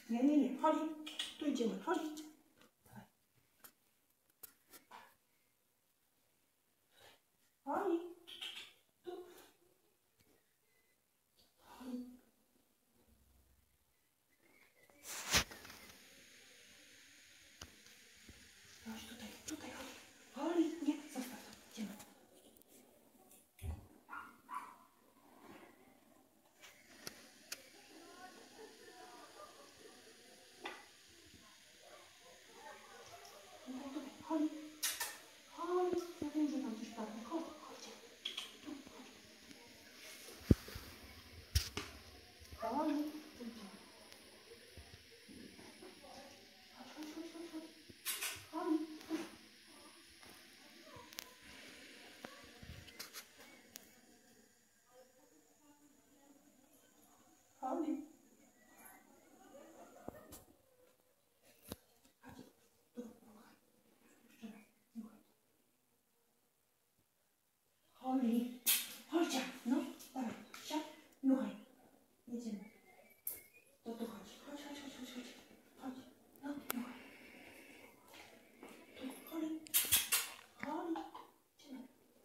Nie, nie, nie. Holly, tu idziemy. Holly. Holly. Tu. Holly. Chodź tutaj, tutaj, Holly. Holly, nie, zostaw to. Idziemy. Tutaj, Holly. Holly, ja wiem, że tam coś padło. Chodź, chodźcie. Tu, chodź. Holly, tu idziemy. Chodź, chodź, chodź, chodź, chodź. Holly, tu. Holly. Holly, chodź, no, dawaj, siad, nuchaj, jedziemy. To tu chodź, chodź, chodź, chodź, chodź, chodź, chodź, no, nuchaj. Tu, Holly, Holly, idziemy.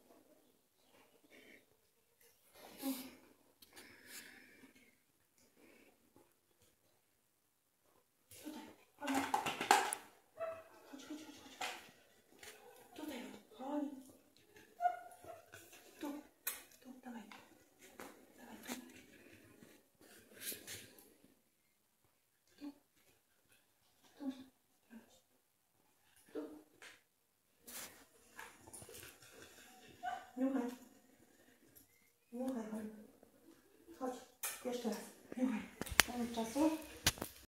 Tu. Tutaj, Holly. Chodź, chodź, chodź, chodź. Tutaj, Holly. Tu, tu, dawaj. Dawaj, tu. Tu. Tu. Tu. Niuchaj. Niuchaj, Holly. Chodź, jeszcze raz. Niuchaj. Koniec czasu.